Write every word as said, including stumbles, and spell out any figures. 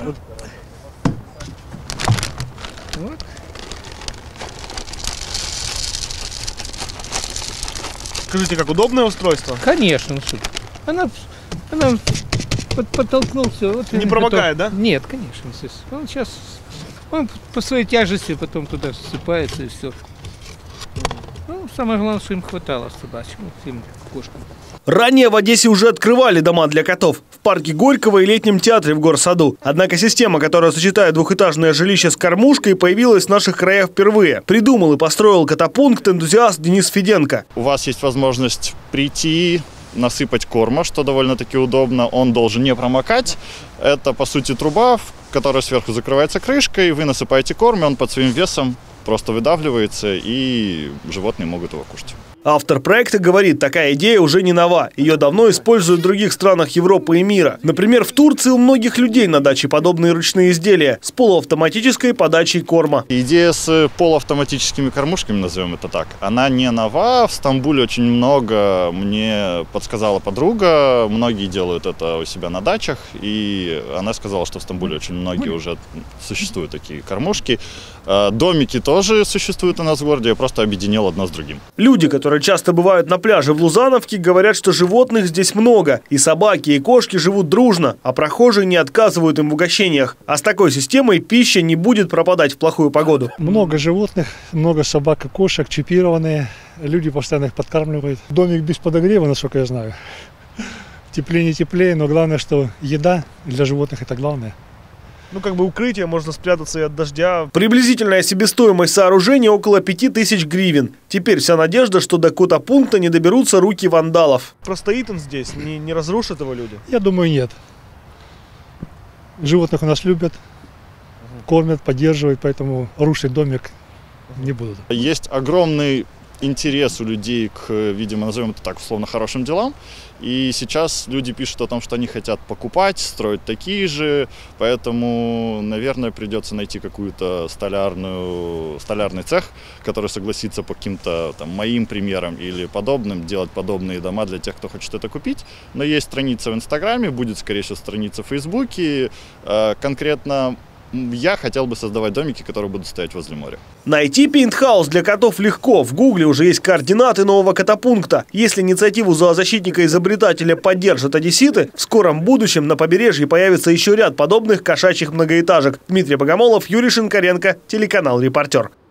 Вот. Вот. Скажите, как удобное устройство? Конечно, она, она под, подтолкнул все. Вот не промокает, готов. Да? Нет, конечно. Он сейчас он по своей тяжести потом туда ссыпается и все. Ну, самое главное, что им хватало собачьим, этим кошкам. Ранее в Одессе уже открывали дома для котов в парке Горького и летнем театре в Горсаду. Однако система, которая сочетает двухэтажное жилище с кормушкой, появилась в наших краях впервые. Придумал и построил котопункт энтузиаст Денис Феденко. У вас есть возможность прийти, насыпать корма, что довольно-таки удобно. Он должен не промокать. Это, по сути, труба, которая сверху закрывается крышкой. Вы насыпаете корм, и он под своим весом просто выдавливается, и животные могут его кушать. Автор проекта говорит, такая идея уже не нова. Ее давно используют в других странах Европы и мира. Например, в Турции у многих людей на даче подобные ручные изделия с полуавтоматической подачей корма. Идея с полуавтоматическими кормушками, назовем это так, она не нова. В Стамбуле очень много, мне подсказала подруга. Многие делают это у себя на дачах. И она сказала, что в Стамбуле очень многие уже существуют такие кормушки. Домики тоже существуют у нас в городе. Я просто объединил одно с другим. Люди, которые часто бывают на пляже в Лузановке, говорят, что животных здесь много. И собаки, и кошки живут дружно, а прохожие не отказывают им в угощениях. А с такой системой пища не будет пропадать в плохую погоду. Много животных, много собак и кошек, чипированные. Люди постоянно их подкармливают. Домик без подогрева, насколько я знаю. Теплее, не теплее, но главное, что еда для животных – это главное. Ну, как бы укрытие, можно спрятаться и от дождя. Приблизительная себестоимость сооружения около пяти тысяч гривен. Теперь вся надежда, что до котопункта не доберутся руки вандалов. Простоит он здесь, не, не разрушат его люди? Я думаю, нет. Животных у нас любят, кормят, поддерживают, поэтому рушить домик не будут. Есть огромный интерес у людей к, видимо, назовем это так, условно, хорошим делам. И сейчас люди пишут о том, что они хотят покупать, строить такие же. Поэтому, наверное, придется найти какую-то столярную, столярный цех, который согласится по каким-то там моим примерам или подобным делать подобные дома для тех, кто хочет это купить. Но есть страница в Инстаграме, будет, скорее всего, страница в Фейсбуке. Конкретно я хотел бы создавать домики, которые будут стоять возле моря. Найти пентхаус для котов легко. В Гугле уже есть координаты нового котопункта. Если инициативу зоозащитника-изобретателя поддержат одесситы, в скором будущем на побережье появится еще ряд подобных кошачьих многоэтажек. Дмитрий Богомолов, Юрий Шинкаренко, телеканал «Репортер».